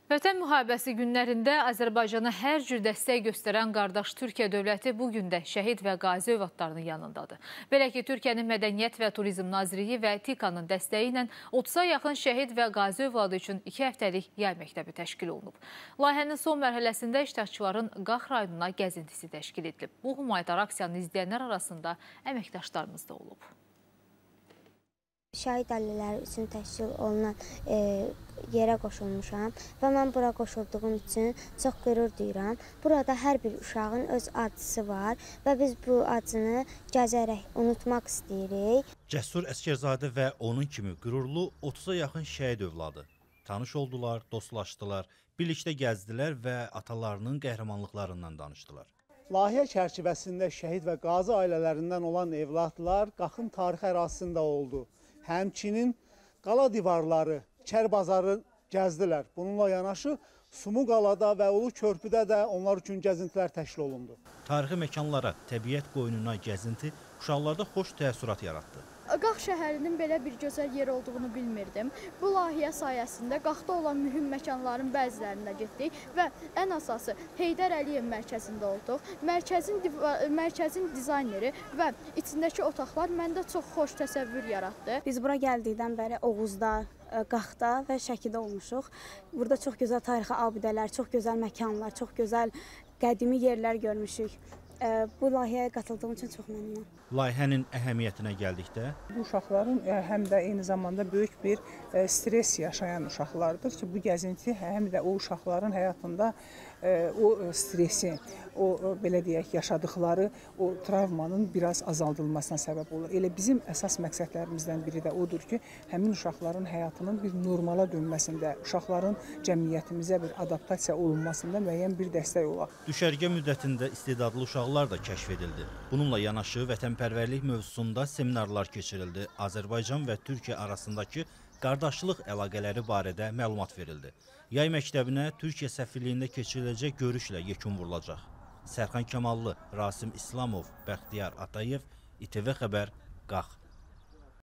Vətən müharibəsi günlərində Azərbaycana hər cür dəstək göstərən qardaş Türkiyə dövləti bugün də şəhid və qazi övladlarının yanındadır. Belə ki, Türkiyənin Mədəniyyət və Turizm Nazirliyi və TİKA-nın dəstəyi ilə 30-a yaxın şəhid və qazi övladı üçün 2 həftəlik yay məktəbi təşkil olunub. Layihənin son mərhələsində iştirakçıların Qax rayonuna gəzintisi təşkil edilib. Bu humanitar aksiyanı izləyənlər arasında əməkdaşlarımız da olub. Şəhid ailələri üçün təşkil olunan yerə qoşulmuşam və mən bura qoşulduğum üçün çox qürur duyuram. Burada hər bir uşağın öz acısı var və biz bu acını gəzərək unutmaq istəyirik. Cəsur Əsgərzadə və onun kimi qürurlu 30-a yaxın şəhid övladı tanış oldular, dostlaşdılar, birlikdə gəzdilər və atalarının qəhrəmanlıqlarından danışdılar. Layihə çərçivəsində şəhid və qazi ailələrindən olan evladlar Qaxın tarixi ərazisində oldu. Həmçinin qala divarları, Kərbazarı gəzdilər. Bununla yanaşı Sumu qalada və Ulu Körpüdə də onlar üçün gəzintilər təşkil olundu. Tarixi məkanlara, təbiət qoynuna gəzinti uşaqlarda xoş təəssürat yaratdı. Qax şəhərinin belə bir gözəl yer olduğunu bilmirdim. Bu layihə sayəsində Qaxda olan mühüm məkanların bəzilərində getdik və ən əsası Heydər Əliyev mərkəzində olduq. Mərkəzin dizayneri və içindəki otaqlar məndə çox xoş təsəvvür yaratdı. Biz bura gəldikdən bəri Oğuzda, Qaxda və Şəkidə olmuşuq. Burada çox gözəl tarixi abidələr, çox gözəl məkanlar, çox gözəl qədimi yerlər görmüşük. Bu layihəyə qatıldığım üçün çox məmnunam. Layihənin əhəmiyyətinə gəldikdə, bu uşaqların həm də eyni zamanda böyük bir stres yaşayan uşaqlardır ki, bu gəzinti həm də o uşaqların həyatında o stresi, o belə deyək, yaşadıkları o travmanın biraz azaldılmasına səbəb olur. Elə bizim əsas məqsədlərimizdən biri də odur ki, həmin uşaqların həyatının bir normala dönməsində, uşaqların cəmiyyətimizə bir adaptasiya olunmasında müəyyən bir dəstək olaq. Düşərgə müddətində istedadlı uşaqlar da kəşf edildi. Bununla yanaşı vətənpərvərlik mövzusunda seminarlar keçirildi. Azərbaycan və Türkiyə arasındakı qardaşlıq əlaqələri barədə məlumat verildi. Yay məktəbinə Türkiyə səfirliyində keçiriləcək görüşlə yekun vurulacaq. Sərxan Kamallı, Rasim İslamov, Bəxtiyar Atayev, İTV Xəbər, Qax.